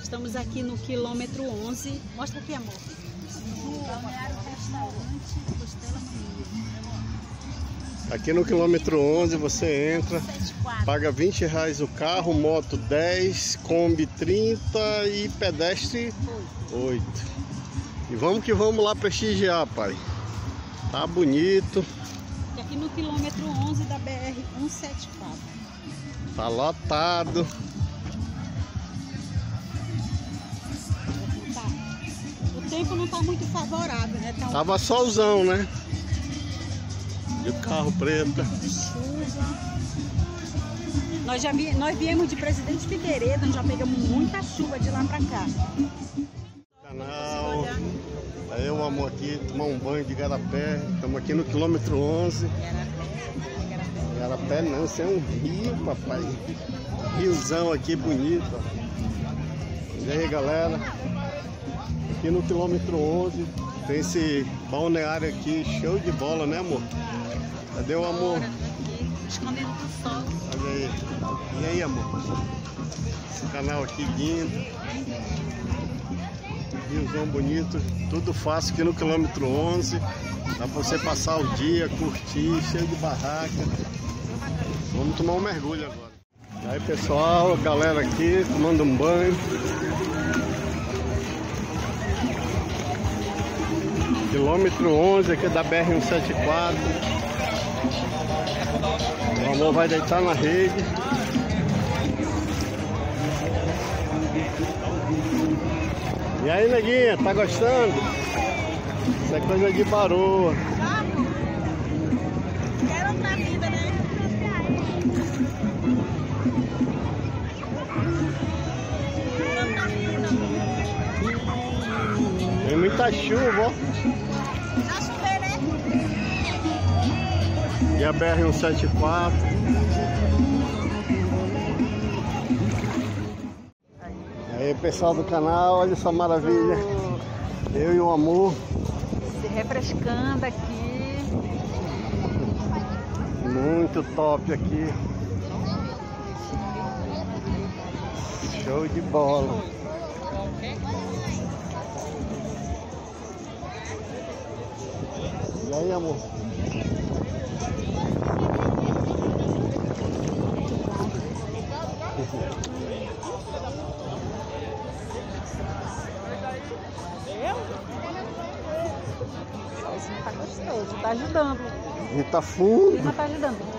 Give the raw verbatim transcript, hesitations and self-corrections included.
Estamos aqui no quilômetro onze. Mostra aqui, amor. Balneário Restaurante Costela Mania. Aqui no quilômetro onze você entra, paga vinte reais o carro, moto dez, Kombi trinta e pedestre oito. E vamos que vamos lá prestigiar, pai. Tá bonito. E aqui no quilômetro onze da B R cento e setenta e quatro. Tá lotado. O tempo não tá muito favorável, né? Tá um... Tava solzão, né? E o carro preto. De chuva. Nós já vi, nós viemos de Presidente Figueiredo, já pegamos muita chuva de lá pra cá. Canal. Aí eu amo aqui tomar um banho de Igarapé. Estamos aqui no quilômetro onze. Igarapé não, isso é um rio, papai. Riozão aqui bonito. E aí, galera? Aqui no quilômetro onze tem esse balneário aqui, show de bola, né, amor? Cadê o amor? Escondendo do sol. Olha aí. E aí, amor? Esse canal aqui lindo. Riozão bonito. Tudo fácil aqui no quilômetro onze. Dá pra você passar o dia, curtir, cheio de barraca. Vamos tomar um mergulho agora. E aí, pessoal, galera aqui tomando um banho. Quilômetro onze aqui da B R cento e setenta e quatro. O amor vai deitar na rede. E aí, neguinha, tá gostando? Isso é coisa de baroa. Quero outra vida, né? Tem muita chuva, ó. Tá chover, né? E a B R cento e setenta e quatro. Aí, pessoal do canal, olha essa maravilha. Eu e o amor. Se refrescando aqui. Muito top aqui. Show de bola. E aí, amor? Isso tá gostoso, tá ajudando. E tá fundo. O clima tá ajudando.